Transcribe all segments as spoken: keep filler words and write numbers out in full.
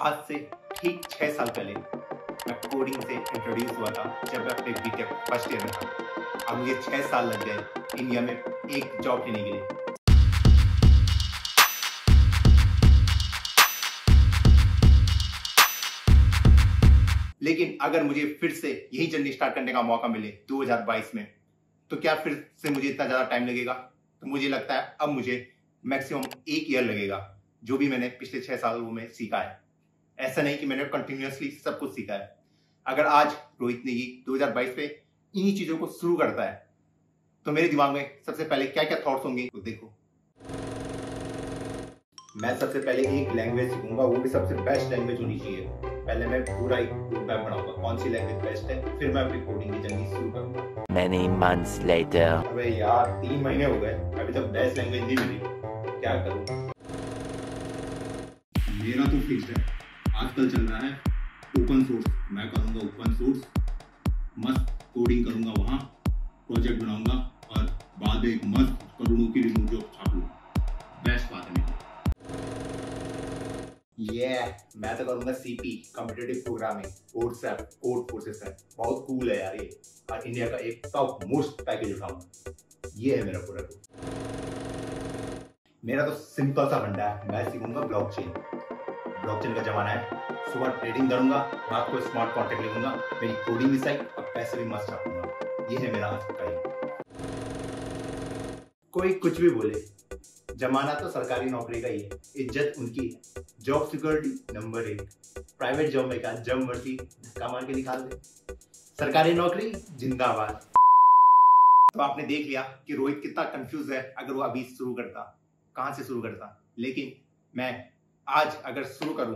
आज से ठीक छह साल पहले मैं कोडिंग से इंट्रोड्यूस हुआ था जब मैं अपने बीटेक फर्स्ट ईयर में था। अब मुझे छह साल लग गए इंडिया में एक जॉब लेने के लिए। लेकिन अगर मुझे फिर से यही जर्नी स्टार्ट करने का मौका मिले दो हज़ार बाईस में, तो क्या फिर से मुझे इतना ज्यादा टाइम लगेगा? तो मुझे लगता है अब मुझे मैक्सिमम एक ईयर लगेगा, जो भी मैंने पिछले छह सालों में सीखा है। ऐसा नहीं कि मैंने कंटिन्यूअसली सब कुछ सीखा है। अगर आज रोहित नेगी दो हज़ार बाईस पे इन्हीं चीजों को शुरू करता है, तो मेरे दिमाग में सबसे पहले क्या क्या थॉट्स होंगे तो देखो। मैं सबसे पहले एक लैंग्वेज सीखूंगा, वो भी सबसे बेस्ट लैंग्वेज होनी चाहिए। पहले मैं पूरा एक रूट मैप बनाऊंगा कौन सी लैंग्वेज बेस्ट है, फिर मैं अपनी कोडिंग की जर्नी शुरू करूंगा। Many months later. अबे यार तीन महीने हो गए, अभी तक बेस्ट लैंग्वेज नहीं मिली, क्या करूं? मेरा तो फिक्स्ड है, आजकल चल रहा है ओपन सोर्स। मैं करूंगा ओपन सोर्स, मस्त कोडिंग करूंगा, वहां प्रोजेक्ट बनाऊंगा और बाद में एक मस्त करोड़ों की रिमोट जॉब छाप लूंगा। बेस्ट बात है मेरी। ये yeah, मैं तो करूंगा CP, competitive programming, CodeChef, code processor. बहुत कूल है यार ये, और इंडिया का एक टॉप मोस्ट पैकेज उठाऊंगा। ये है मेरा पूरा गोल। मेरा तो सिंपल सा फंडा है, मैं सीखूंगा ब्लॉकचेन। ब्लॉकचेन का जमाना है, सुबह ट्रेडिंग करूंगा, रात को स्मार्ट कॉन्ट्रैक्ट लिखूंगा, मेरी कोडिंग भी सही और पैसे भी मस्त छापूंगा। ये है मेरा आज का काम। कोई कुछ भी बोले, जमाना तो सरकारी नौकरी का ही है, इज्जत उनकी है, जॉब सिक्योरिटी नंबर एक। प्राइवेट जॉब में क्या, जब मर्जी धक्का मार के निकाल दे, सरकारी नौकरी जिंदाबाद। तो आपने देख लिया कि रोहित कितना कंफ्यूज है अगर वो अभी शुरू करता, कहां से शुरू करता। लेकिन मैं आज अगर शुरू करूं,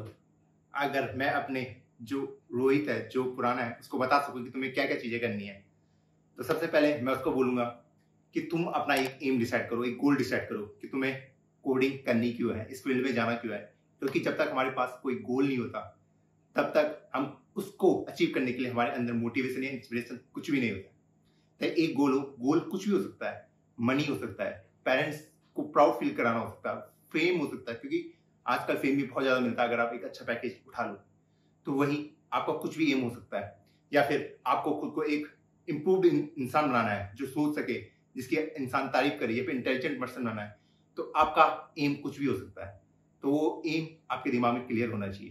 अगर मैं अपने जो रोहित है, जो पुराना है, उसको बता सकूं कि तुम्हें क्या क्या चीजें करनी है, तो सबसे पहले मैं उसको बोलूंगा कि तुम अपना एक एम डिसाइड करो, एक गोल डिसाइड करो कि तुम्हें कोडिंग करनी क्यों है, इस फील्ड में जाना क्यों है। क्योंकि जब तक हमारे पास कोई गोल नहीं होता, तब तक हम उसको अचीव करने के लिए हमारे अंदर मोटिवेशन या इंस्पिरेशन कुछ भी नहीं होता। तो एक गोल हो, गोल कुछ भी हो सकता है, मनी हो सकता है, पेरेंट्स को प्राउड फील कराना हो सकता है, फेम हो सकता है, क्योंकि आजकल फेम भी बहुत ज्यादा मिलता है। अगर आप एक अच्छा पैकेज उठा लो तो वही आपका कुछ भी एम हो सकता है। या फिर आपको खुद को एक इम्प्रूव्ड इंसान बनाना है, जो सोच सके, जिसकी इंसान तारीफ करे, या फिर इंटेलिजेंट पर्सन बनाना है, तो आपका एम कुछ भी हो सकता है। तो वो एम आपके दिमाग में क्लियर होना चाहिए,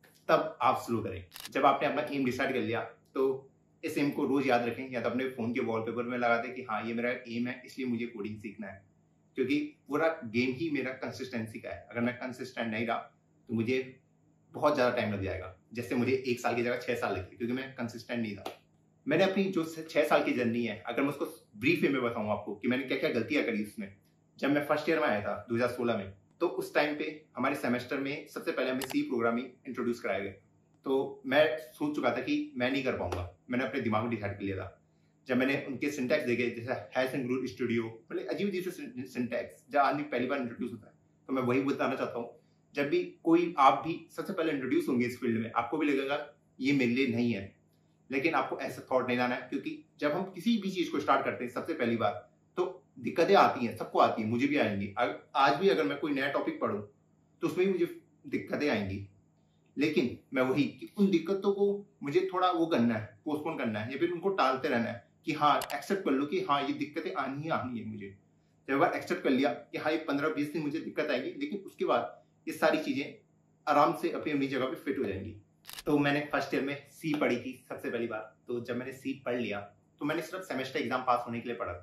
तब आप शुरू करें। जब आपने अपना एम डिसाइड कर लिया, तो इस एम को रोज याद रखें, या तो अपने फोन के वॉलपेपर में लगा दें कि हाँ ये मेरा एम है, इसलिए मुझे कोडिंग सीखना है। क्योंकि पूरा गेम ही मेरा कंसिस्टेंसी का है। अगर मैं कंसिस्टेंट नहीं रहा तो मुझे बहुत ज्यादा टाइम लग जाएगा, जैसे मुझे एक साल की जगह छह साल लगे, क्योंकि मैं कंसिस्टेंट नहीं था। मैंने अपनी जो छह साल की जर्नी है, अगर मैं उसको ब्रीफ वे में बताऊं आपको कि मैंने क्या क्या गलतियां करी उसमें। जब मैं फर्स्ट ईयर में आया था दो हज़ार सोलह में, तो उस टाइम पे हमारे सेमेस्टर में सबसे पहले हमें सी प्रोग्रामिंग इंट्रोड्यूस कराया गया। तो मैं सोच चुका था कि मैं नहीं कर पाऊंगा, मैंने अपने दिमाग में डिसाइड कर लिया था। जब मैंने उनके सिंटैक्स देखे, जैसे हैश एंड ग्रूव स्टूडियो, मतलब अजीब अजीब से सिंटैक्स जब आदमी पहली बार इंट्रोड्यूस होता है, तो मैं वही बताना चाहता हूँ। जब भी कोई आप भी सबसे पहले इंट्रोड्यूस होंगे इस फील्ड में, आपको भी लगेगा ये मेरे लिए नहीं है, लेकिन आपको ऐसा थॉट नहीं लाना है। क्योंकि जब हम किसी भी चीज को स्टार्ट करते हैं सबसे पहली बार, तो दिक्कतें आती हैं, सबको आती हैं, मुझे भी आएंगी। आज भी अगर मैं कोई नया टॉपिक पढ़ूं तो उसमें भी मुझे दिक्कतें आएंगी, लेकिन मैं वही कि उन दिक्कतों को मुझे थोड़ा वो करना है, पोस्टपोन करना है, या फिर उनको टालते रहना है कि हाँ एक्सेप्ट कर लो कि हाँ ये दिक्कतें आनी ही आनी है मुझे। जब बार एक्सेप्ट कर लिया कि हाँ ये पंद्रह बीस दिन मुझे दिक्कत आएगी, लेकिन उसके बाद ये सारी चीजें आराम से अपनी अपनी जगह पे फिट हो जाएंगी। तो मैंने फर्स्ट ईयर में सी पढ़ी थी सबसे पहली बार। तो जब मैंने सी पढ़ लिया, तो मैंने सिर्फ सेमेस्टर एग्जाम पास होने के लिए पढ़ा,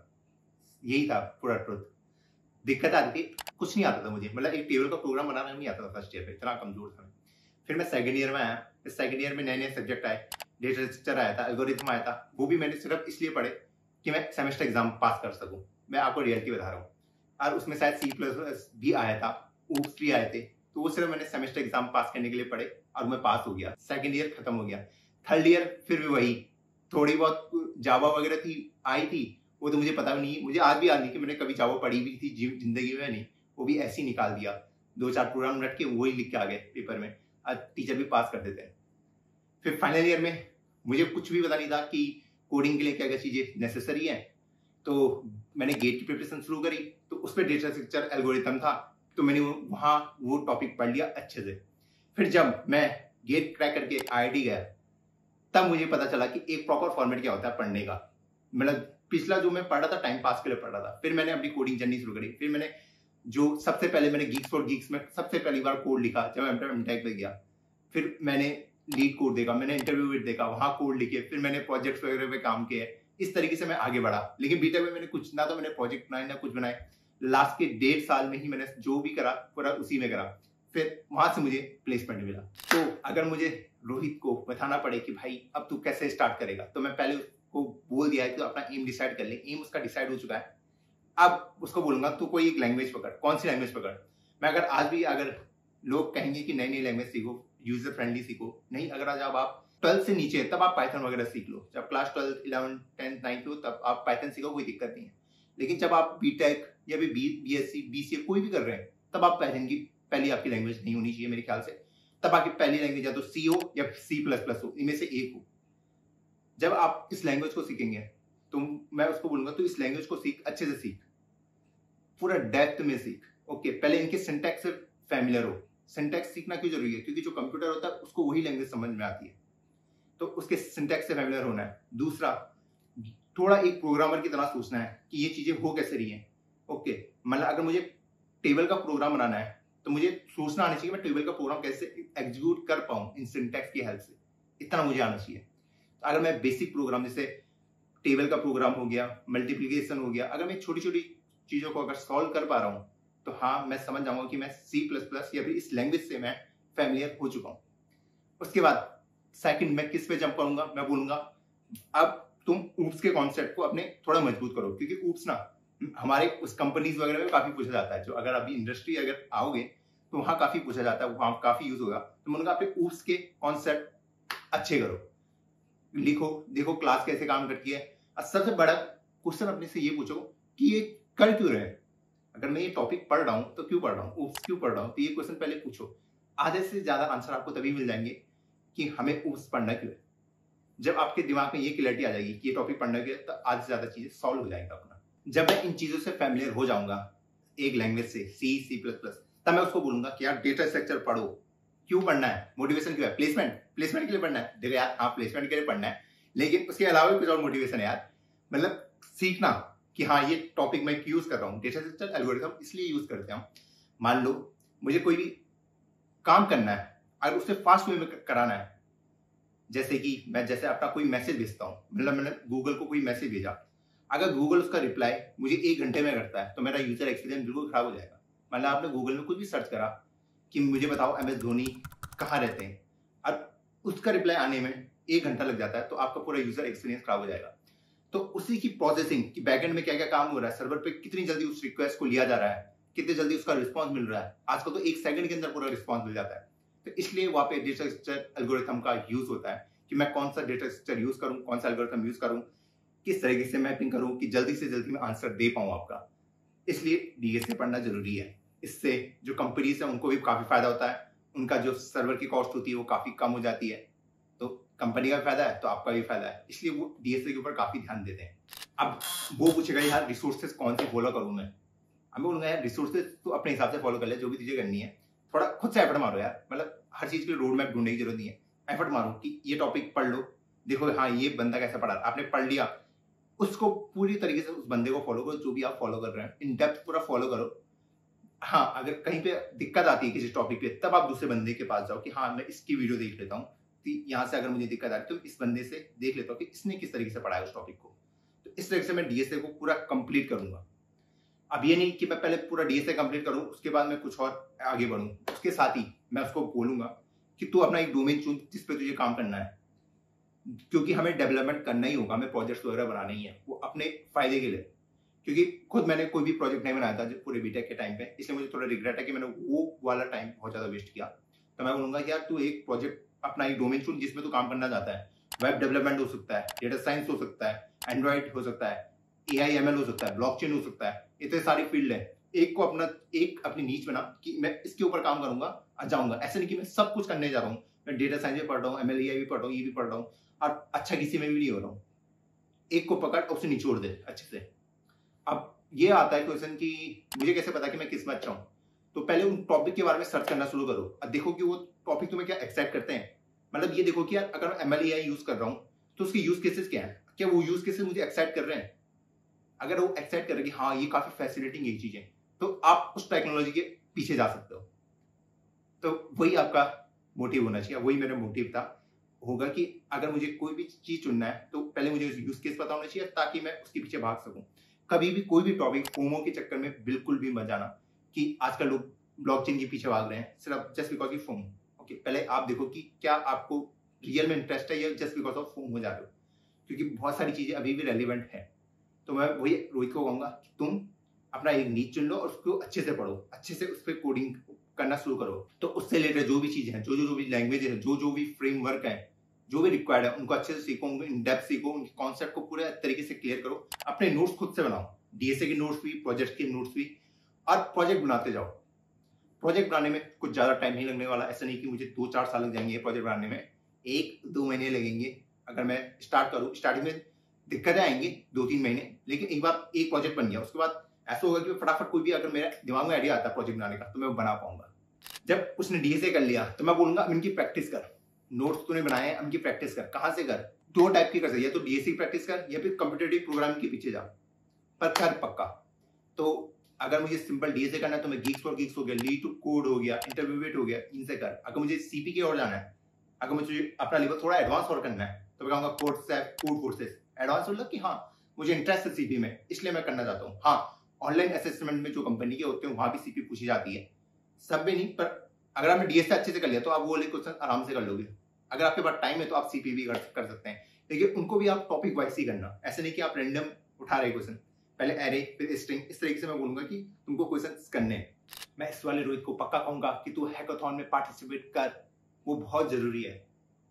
यही था पूरा ट्रुथ। दिक्कत आती थी, कुछ नहीं आता था मुझे, मतलब एक टेबल का प्रोग्राम बनाना नहीं आता था फर्स्ट ईयर में, इतना कमजोर था। फिर मैं सेकंड ईयर में आया, इस सेकंड ईयर में नए नए सब्जेक्ट आए, डेटा स्ट्रक्चर आया था, एल्गोरिथम आया था। वो भी मैंने सिर्फ इसलिए पढ़े कि मैं सेमेस्टर एग्जाम पास कर सकूं। मैं आपको रियलिटी बता रहा हूँ। और उसमें शायद सी प्लस भी आया था, ऊप्स भी आए थे, तो वो सिर्फ मैंने सेमेस्टर एग्जाम पास करने के लिए पढ़े और मैं पास हो गया। सेकंड ईयर खत्म हो गया। थर्ड ईयर फिर भी वही, थोड़ी बहुत जावा वगैरह थी, आई थी, वो तो मुझे पता भी नहीं, मुझे आज भी याद नहीं कि मैंने कभी जावा पढ़ी भी थी जिंदगी में, नहीं, वो भी ऐसे ही निकाल दिया। दो चार प्रोग्राम रट के वही लिख के आ गए पेपर में, आज टीचर भी पास कर देते हैं। फिर फाइनल ईयर में मुझे कुछ भी पता नहीं था कि कोडिंग के लिए क्या क्या चीजें नेसेसरी है। तो मैंने गेट की प्रिपरेशन शुरू करी, तो उस पर डेटा स्ट्रक्चर एल्गोरिथम था, तो मैंने वहां वो टॉपिक पढ़ लिया अच्छे से। फिर जब मैं गेट क्रैक करके आई आई टी गया तब मुझे पता चला कि एक प्रॉपर फॉर्मेट क्या होता है पढ़ने का। मतलब पिछला जो मैं पढ़ रहा था टाइम पास के लिए पढ़ रहा था, फिर मैंने अपनी कोडिंग जर्नी शुरू करी। फिर मैंने जो सबसे पहले मैंने गीक्स फॉर गीक्स में सबसे पहली बार कोड लिखा जब मैं एमटेक पे गया। फिर मैंने लीड कोड देखा, मैंने इंटरव्यू देखा, वहां कोड लिखे, फिर मैंने प्रोजेक्ट्स वगैरह पे काम किया। इस तरीके से मैं आगे बढ़ा। लेकिन बीटेक में मैंने कुछ ना तो मैंने प्रोजेक्ट बनाए ना कुछ बनाए। लास्ट के डेढ़ साल में ही मैंने जो भी करा पूरा उसी में करा। फिर वहां से मुझे प्लेसमेंट मिला। तो अगर मुझे रोहित को बताना पड़े कि भाई अब तू कैसे स्टार्ट करेगा, तो मैं पहले उसको बोल दिया है कि तो अपना एम डिसाइड कर ले। एम उसका डिसाइड हो चुका है। अब उसको बोलूंगा तू कोई एक लैंग्वेज पकड़। कौन सी लैंग्वेज पकड़? मैं अगर आज भी अगर लोग कहेंगे कि नई नई लैंग्वेज सीखो, यूजर फ्रेंडली सीखो, नहीं, अगर आज जब आप ट्वेल्थ से नीचे तब आप पाइथन वगैरह सीख लो। जब class twelfth eleven tenth ninth हो तब आप पाइथन सीखो, कोई दिक्कत नहीं है। लेकिन जब आप बीटेक या भी B S C B C A कोई भी कर रहे हैं तब आप पाइथन की पहली आपकी लैंग्वेज नहीं होनी चाहिए मेरे ख्याल से। तब आपकी पहली लैंग्वेज या तो सी हो या सी प्लस प्लस हो, इनमें से एक हो। जब आप इस लैंग्वेज को सीखेंगे तो मैं उसको बोलूंगा तो इस लैंग्वेज को सीख, अच्छे से सीख, पूरा डेप्थ में सीख। ओके, पहले इनके सिंटैक्स से फैमिलियर हो। सिंटैक्स सीखना क्यों जरूरी है? क्योंकि जो कंप्यूटर होता है उसको वही लैंग्वेज समझ में आती है, तो उसके सिंटैक्स से फैमिलियर होना है। दूसरा, थोड़ा एक प्रोग्रामर की तरह सोचना है कि ये चीजें हो कैसे रही हैं। ओके, मतलब अगर मुझे टेबल का प्रोग्राम बनाना है तो मुझे सोचना आना चाहिए मैं टेबल का प्रोग्राम कैसे एग्जीक्यूट कर पाऊं इन सिंटैक्स की हेल्प से, इतना मुझे आना चाहिए। अगर मैं बेसिक प्रोग्राम जैसे टेबल का प्रोग्राम हो गया, मल्टीप्लिकेशन हो गया, अगर मैं छोटी छोटी चीजों को अगर सॉल्व कर पा रहा हूं तो हाँ, मैं समझ जाऊंगा कि मैं सी प्लस प्लस या फिर इस लैंग्वेज से मैं फैमिलियर हो चुका हूं। उसके बाद सेकंड मैं किस पे जंप करूंगा? मैं बोलूंगा अब तुम ऊप्स के कॉन्सेप्ट को अपने थोड़ा मजबूत करो, क्योंकि ऊप्स ना हमारे उस कंपनीज वगैरह में काफी पूछा जाता है। जो अगर अभी इंडस्ट्री अगर आओगे तो वहां काफी पूछा जाता है, वहां काफी यूज होगा। तो मैं बोलूंगा अपने ऊप्स के कॉन्सेप्ट अच्छे करो, लिखो, देखो क्लास कैसे काम करती है। और सबसे बड़ा क्वेश्चन अपने से ये पूछो कि ये कर क्यों रहे हैं। अगर मैं ये टॉपिक पढ़ रहा हूं तो क्यों पढ़ रहा हूँ, ऊप्स क्यों पढ़ रहा हूँ, तो ये क्वेश्चन पहले पूछो। आधे से ज्यादा आंसर आपको तभी मिल जाएंगे कि हमें ऊप्स पढ़ना क्यों है। जब आपके दिमाग में ये क्लैरिटी आ जाएगी कि ये टॉपिक पढ़ना क्यों है, तो आधे से ज्यादा चीजें सॉल्व हो जाएंगे अपना। जब मैं इन चीजों से फैमिलियर हो जाऊंगा एक लैंग्वेज से, सी सी प्लस प्लस, तब मैं उसको बोलूंगा कि यार डेटा स्ट्रक्चर पढ़ो। क्यों पढ़ना है? मोटिवेशन क्यों है? प्लेसमेंट प्लेसमेंट के लिए पढ़ना है। देखो यार, हाँ प्लेसमेंट के लिए पढ़ना है, लेकिन उसके अलावा भी कुछ और मोटिवेशन है यार। मतलब सीखना कि हाँ ये टॉपिक मैं यूज कर रहा हूँ, डेटा स्ट्रक्चर एल्गोरिथम इसलिए यूज करते हैं। मान लो मुझे कोई भी काम करना है, अगर उससे फास्ट वे में कराना है, जैसे कि मैं जैसे अपना कोई मैसेज भेजता हूँ, मतलब मैंने गूगल को कोई मैसेज भेजा, अगर गूगल उसका रिप्लाई मुझे एक घंटे में करता है तो मेरा यूजर एक्सपीरियंस बिल्कुल खराब हो जाएगा। मतलब आपने गूगल में कुछ भी सर्च करा कि मुझे बताओ एम एस धोनी कहाँ रहते हैं, और उसका रिप्लाई आने में एक घंटा लग जाता है, तो आपका पूरा यूजर एक्सपीरियंस खराब हो जाएगा। तो उसी की प्रोसेसिंग कि बैकएंड में क्या क्या काम हो रहा है, सर्वर पे कितनी जल्दी उस रिक्वेस्ट को लिया जा रहा है, कितनी जल्दी उसका रिस्पॉन्स मिल रहा है। आजकल तो एक सेकंड के अंदर पूरा रिस्पॉन्स मिल जाता है। तो इसलिए वहां पे डेटा स्ट्रक्चर एल्गोरिथम का यूज होता है कि मैं कौन सा डेटा स्ट्रक्चर यूज करूं, कौन सा एल्गोरिथम यूज करूं, किस तरीके से मैपिंग करूं कि जल्दी से जल्दी मैं आंसर दे पाऊं आपका। इसलिए डीएसए पढ़ना जरूरी है। इससे जो कंपनीज है उनको भी काफी फायदा होता है, उनका जो सर्वर की कॉस्ट होती है वो काफी कम हो जाती है। तो कंपनी का फायदा है तो आपका भी फायदा है, इसलिए वो डीएसए के ऊपर काफी ध्यान देते हैं। अब वो पूछेगा यार रिसोर्सेज कौन से फॉलो करूं मैं, हमें बोलूंगा यार रिसोर्सेज तो अपने हिसाब से फॉलो कर ले, जो भी चीजें करनी है थोड़ा खुद से एफर्ट मारो यार। मतलब हर चीज के लिए रोड मैप ढूंढने की जरूरत नहीं है, एफर्ट मारो कि ये टॉपिक पढ़ लो, देखो हाँ ये बंदा कैसा पढ़ा, आपने पढ़ लिया, उसको पूरी तरीके से उस बंदे को फॉलो करो, जो भी आप फॉलो कर रहे हैं इन डेप्थ पूरा फॉलो करो। हाँ, अगर कहीं पे दिक्कत आती है किसी टॉपिक पे, तब आप दूसरे बंदे के पास जाओ कि हाँ मैं इसकी वीडियो देख लेता हूँ, यहाँ से अगर मुझे दिक्कत आ रही है तो इस बंदे से देख लेता हूँ कि इसने किस तरीके से पढ़ाया उस टॉपिक को। तो इस तरीके से मैं डीएसए को पूरा कंप्लीट करूंगा। अब ये नहीं कि मैं पहले पूरा डीएसए कंप्लीट करूं उसके बाद मैं कुछ और आगे बढ़ूं, उसके साथ ही मैं उसको बोलूंगा कि तू अपना एक डोमेन चुन जिस पे तुझे काम करना है, क्योंकि हमें डेवलपमेंट करना ही होगा, हमें प्रोजेक्ट्स वगैरह बनाने ही है, वो अपने फायदे के लिए। क्योंकि खुद मैंने कोई भी प्रोजेक्ट नहीं बनाया था पूरे बीटेक के टाइम पे, इसलिए मुझे थोड़ा रिग्रेट है कि मैंने वो वाला टाइम बहुत ज्यादा वेस्ट किया। तो मैं बोलूंगा कि यार तू एक प्रोजेक्ट अपना एक डोमेन चुन जिसमें तू काम करना चाहता है। वेब डेवलपमेंट हो सकता है, डेटा साइंस हो सकता है, एंड्रॉइड हो सकता है, ए आई एम एल हो सकता है, ब्लॉकचेन हो सकता है, इतने सारी फील्ड है। एक को अपना एक अपनी नीच बना कि मैं इसके ऊपर काम करूंगा और जाऊंगा। ऐसा नहीं कि मैं सब कुछ करने जा रहा हूँ, मैं डेटा साइंस भी पढ़ रहा हूँ, एम एल ए आई भी पढ़ रहा हूँ, ये भी पढ़ रहा हूँ और अच्छा किसी में भी नहीं हो रहा हूँ। एक को पकड़ और उसे निचोड़ दे अच्छे से। अब ये आता है क्वेश्चन कि मुझे कैसे पता कि मैं किस में अच्छा हूँ, तो पहले उन टॉपिक के बारे में सर्च करना शुरू करो और देखो कि वो टॉपिक तुम्हें क्या एक्साइट करते हैं? मतलब ये देखो कि यार अगर मैं M L A I use कर रहा हूँ तो उसके यूज केसेस क्या है, क्या वो यूज केसेस मुझे एक्साइट कर रहे हैं? अगर वो एक्साइट कर रहे हैं कि हाँ ये काफी फैसिनेटिंग एक चीज है, तो आप उस टेक्नोलॉजी के पीछे जा सकते हो। तो वही आपका मोटिव होना चाहिए, वही मेरा मोटिव था होगा कि अगर मुझे कोई भी चीज चुनना है तो पहले मुझे यूज केस पता होना चाहिए ताकि मैं उसके पीछे भाग सकूं। कभी भी कोई भी टॉपिक फोमो के चक्कर में बिल्कुल भी मत जाना कि आजकल लोग ब्लॉकचेन के पीछे भाग रहे हैं सिर्फ just because of FOMO. Okay, पहले आप देखो कि क्या आपको रियल में इंटरेस्ट है या जस्ट बिकॉज ऑफ फोमो जा रहे हो, क्योंकि बहुत सारी चीजें अभी भी रेलिवेंट है। तो मैं वही रोहित को कहूंगा कि तुम अपना एक नीच चुन लो और उसको अच्छे से पढ़ो, अच्छे से उस पर कोडिंग करना शुरू करो। तो उससे रिलेटेड जो भी चीजें हैं, जो जो जो भी लैंग्वेज है, जो जो भी फ्रेमवर्क है, जो भी रिक्वायर्ड है, उनको अच्छे से सीखो, उनको इन डेप्थ सीखो, उनके कॉन्सेप्ट को पूरे तरीके से क्लियर करो। अपने नोट्स खुद से बनाओ, डीएसए के नोट्स भी, प्रोजेक्ट के नोट्स भी, और प्रोजेक्ट बनाते जाओ। प्रोजेक्ट बनाने में कुछ ज्यादा टाइम नहीं लगने वाला, ऐसा नहीं कि मुझे दो चार साल लग जाएंगे प्रोजेक्ट बनाने में, एक दो महीने लगेंगे अगर मैं स्टार्ट करूँ। स्टार्टिंग में दिक्कतें आएंगी दो तीन महीने, लेकिन एक बार एक प्रोजेक्ट बन गया उसके बाद ऐसा होगा कि फटाफट कोई भी अगर मेरे दिमाग में आइडिया आता है प्रोजेक्ट बनाने का तो मैं बना पाऊंगा। जब उसने डीएसए कर लिया तो मैं बोलूंगा इनकी प्रैक्टिस कर, नोट्स तूने बनाए हैं इनकी प्रैक्टिस कर। कहां से कर? दो टाइप की कर सकते, या तो डीएसए की प्रैक्टिस कर या फिर कॉम्पिटिटिव प्रोग्रामिंग के पीछे जा, पर कर पक्का। तो अगर मुझे सिंपल डीएसए करना है तो मैं गीक्स फॉर गीक्स हो गया, लीड टू कोड हो गया, इंटरव्यूएट हो गया, इनसे कर। अगर मुझे सीपी की ओर जाना है, अगर मुझे अपना लेवल थोड़ा एडवांस और करना है तो मैं कहूंगा कोर्स कोड कोर्सेस एडवांस, मतलब कि हाँ मुझे इंटरेस्ट है सीपी में इसलिए मैं करना चाहता हूँ। हाँ, ऑनलाइन असेसमेंट में जो कंपनी के होते हैं वहां भी सीपी पूछी जाती है, सब में नहीं, पर अगर आपने डीएसए अच्छे से कर लिया तो आप वो वाले क्वेश्चन आराम से कर लोगे। अगर आपके पास टाइम है तो आप सीपी भी कर, कर सकते हैं, लेकिन उनको भी आप टॉपिक वाइज ही करना। ऐसे नहीं कि आप रैंडम उठा रहे क्वेश्चन, पहले एरे फिर स्ट्रिंग, इस तरीके से मैं बोलूंगा कि तुमको क्वेश्चन करने हैं। मैं इस वाले रोहित को पक्का कहूंगा कि तू हैकाथॉन में पार्टिसिपेट कर, वो बहुत जरूरी है।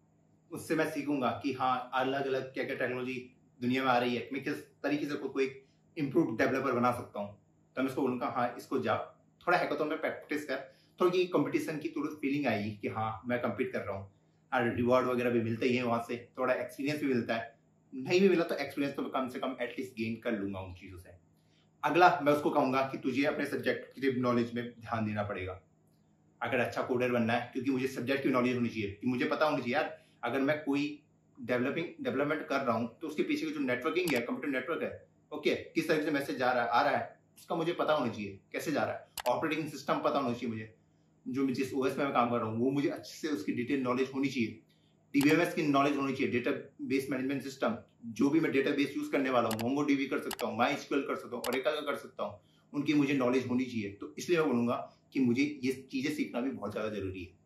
उससे मैं सीखूंगा कि हाँ अलग अलग क्या क्या टेक्नोलॉजी दुनिया में आ रही है, मैं किस तरीके से खुद को एक इम्प्रूव डेवलपर बना सकता हूँ। तो मैं इसको बोलूंगा हाँ इसको जा, थोड़ा हैकाथॉन में प्रैक्टिस कर, थोड़ी कंपटीशन की थोड़ी फीलिंग आएगी कि हाँ मैं कंपीट कर रहा हूँ, और रिवॉर्ड वगैरह भी मिलता ही है वहां से, थोड़ा एक्सपीरियंस भी मिलता है। नहीं भी मिला तो एक्सपीरियंस तो कम से कम एटलीस्ट गेन कर लूंगा उन चीजों से। अगला मैं उसको कहूंगा कि तुझे अपने सब्जेक्ट की नॉलेज में ध्यान देना पड़ेगा अगर अच्छा कोडर बनना है, क्योंकि मुझे सब्जेक्ट की नॉलेज होनी चाहिए कि मुझे पता होनी चाहिए यार अगर मैं कोई डेवलपिंग डेवलपमेंट कर रहा हूँ तो उसके पीछे की जो नेटवर्किंग है, कंप्यूटर नेटवर्क है, ओके किस तरीके से मैसेज जा रहा है आ रहा है उसका मुझे पता होना चाहिए, कैसे जा रहा है, ऑपरेटिंग सिस्टम पता होना चाहिए मुझे, जो जिस ओएस में मैं काम कर रहा हूँ वो मुझे अच्छे से उसकी डिटेल नॉलेज होनी चाहिए, डीबीएमएस की नॉलेज होनी चाहिए, डेटा बेस मैनेजमेंट सिस्टम, जो भी मैं डेटा बेस यूज करने वाला हूँ, मोंगोडीबी कर सकता हूँ, माई एसक्यूएल कर सकता हूँ, ओरेकल का कर सकता हूँ, उनकी मुझे नॉलेज होनी चाहिए। तो इसलिए मैं बोलूंगा कि मुझे ये चीजें सीखना भी बहुत ज्यादा जरूरी है।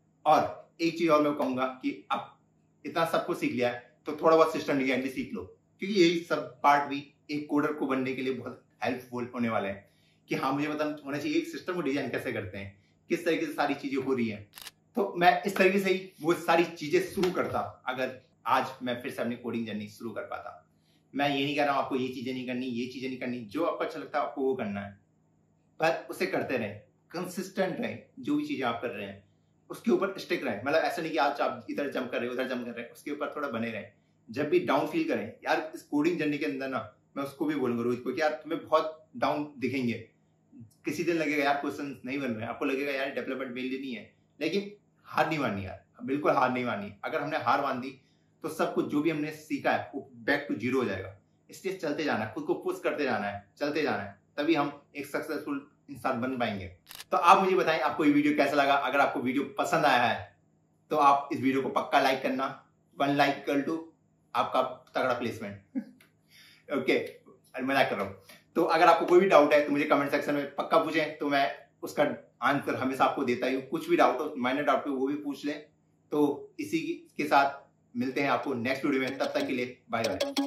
और एक चीज और मैं कहूंगा कि अब इतना सब कुछ सीख लिया है तो थोड़ा बहुत सिस्टम डिजाइन भी सीख लो, क्योंकि यही सब पार्ट भी एक कोडर को बनने के लिए बहुत हेल्पफुल होने वाले हैं कि हाँ मुझे पता होना चाहिए एक सिस्टम को डिजाइन कैसे करते हैं, किस तरीके से सारी चीजें हो रही हैं। तो मैं इस तरीके से ही वो सारी चीजें शुरू करता अगर आज मैं फिर से अपनी कोडिंग जर्नी शुरू कर पाता। मैं ये नहीं कह रहा हूँ आपको ये चीजें नहीं करनी, ये चीजें नहीं करनी, जो आपको अच्छा लगता है आपको वो करना है, पर उसे करते रहे, कंसिस्टेंट रहे, जो भी चीजें आप कर रहे हैं उसके ऊपर स्टिक रहे। मतलब ऐसा नहीं कि आज आप इधर जंप कर रहे हो उधर जंप कर रहे हैं, उसके ऊपर थोड़ा बने रहे। जब भी डाउन फील करें यार, इस कोडिंग जर्नी के अंदर ना मैं उसको भी बोलूंगा रोहित को कि यार तुम्हें बहुत डाउन दिखेंगे, किसी दिन लगेगा यार क्वेश्चन नहीं बन रहे, आपको लगेगा यार डेवलपमेंट मेरे लिए नहीं है, लेकिन हार नहीं माननी यार, बिल्कुल हार नहीं माननी। अगर हमने हार मान दी तो सब कुछ जो भी हमने सीखा है वो बैक टू जीरो हो जाएगा। इसलिए चलते जाना है, खुद को पुश करते जाना है, चलते जाना है, तभी हम एक सक्सेसफुल इंसान बन पाएंगे। तो आप मुझे बताएं आपको ये वीडियो कैसा लगा। अगर आपको वीडियो पसंद आया है तो आप इस वीडियो को पक्का लाइक करना, वन लाइक इक्वल टू आपका तगड़ा प्लेसमेंट। ओके, मजाक कर रहा हूँ। तो अगर आपको कोई भी डाउट है तो मुझे कमेंट सेक्शन में पक्का पूछें, तो मैं उसका आंसर हमेशा आपको देता ही हूँ। कुछ भी डाउट हो, माइनर डाउट हो, वो भी पूछ लें। तो इसी के साथ मिलते हैं आपको नेक्स्ट वीडियो में, तब तक के लिए बाय बाय।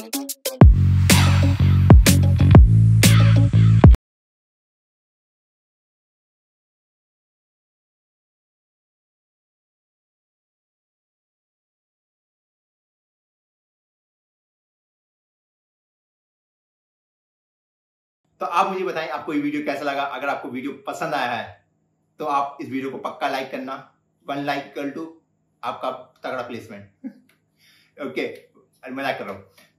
तो आप मुझे बताएं आपको ये वीडियो कैसा लगा। अगर आपको वीडियो पसंद आया है तो आप इस वीडियो को पक्का लाइक करना, वन लाइक इक्वल टू आपका तगड़ा प्लेसमेंट। ओके, मजाक कर रहा हूँ।